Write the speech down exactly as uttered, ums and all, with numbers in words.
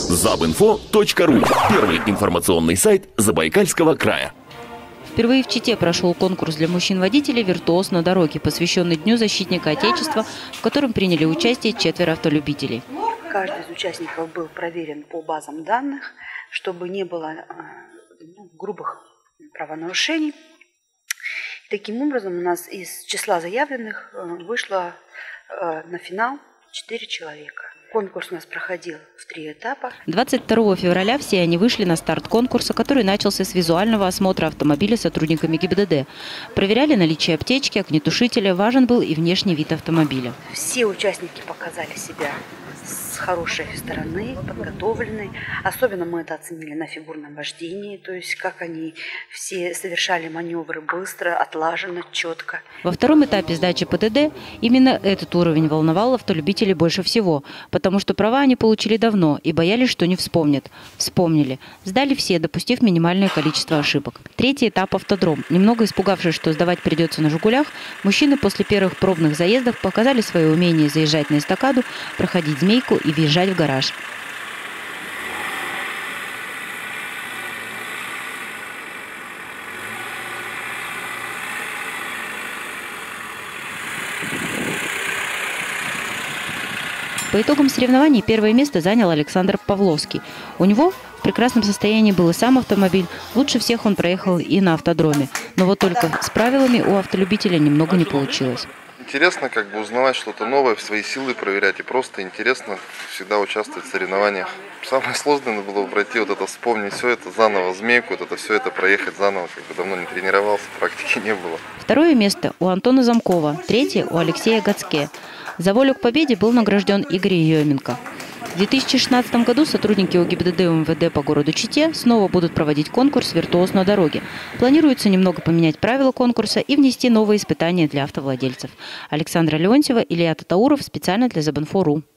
забинфо точка ру. Первый информационный сайт Забайкальского края. Впервые в Чите прошел конкурс для мужчин-водителей «Виртуоз на дороге», посвященный Дню защитника Отечества, в котором приняли участие четверо автолюбителей. Каждый из участников был проверен по базам данных, чтобы не было ну, грубых правонарушений. Таким образом, у нас из числа заявленных вышло на финал четыре человека. Конкурс у нас проходил в три этапа. двадцать второго февраля все они вышли на старт конкурса, который начался с визуального осмотра автомобиля сотрудниками ГИБДД. Проверяли наличие аптечки, огнетушителя, важен был и внешний вид автомобиля. Все участники показали себя с хорошей стороны, подготовленной. Особенно мы это оценили на фигурном вождении, то есть как они все совершали маневры быстро, отлаженно, четко. Во втором этапе сдачи ПТД именно этот уровень волновал автолюбителей больше всего, потому что права они получили давно и боялись, что не вспомнят. Вспомнили. Сдали все, допустив минимальное количество ошибок. Третий этап – автодром. Немного испугавшись, что сдавать придется на «Жигулях», мужчины после первых пробных заездов показали свое умение заезжать на эстакаду, проходить змейку и въезжать в гараж. По итогам соревнований первое место занял Александр Павловский. У него в прекрасном состоянии был и сам автомобиль. Лучше всех он проехал и на автодроме. Но вот только с правилами у автолюбителя немного не получилось. Интересно как бы узнавать что-то новое, свои силы проверять. И просто интересно всегда участвовать в соревнованиях. Самое сложное было пройти вот это, вспомнить все это заново, змейку, вот это все это проехать заново. Как бы давно не тренировался, практики не было. Второе место у Антона Замкова, третье у Алексея Гацке. За волю к победе был награжден Игорь Еменко. В две тысячи шестнадцатом году сотрудники ОГИБДД и МВД по городу Чите снова будут проводить конкурс «Виртуоз на дороге». Планируется немного поменять правила конкурса и внести новые испытания для автовладельцев. Александра Леонтьева, Илья Татауров специально для забинфо точка ру.